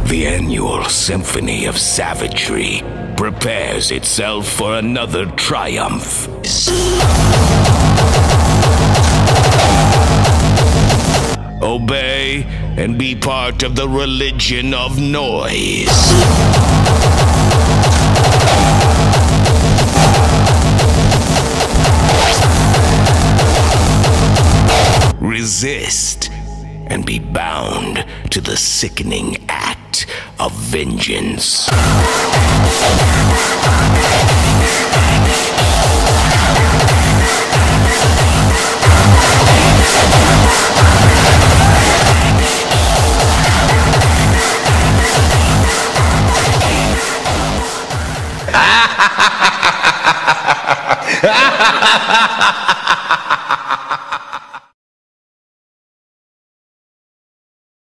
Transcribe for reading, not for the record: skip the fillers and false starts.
The annual symphony of savagery prepares itself for another triumph. Obey and be part of the religion of noise. Resist and be bound to the sickening act of vengeance. Ha ha ha ha ha ha!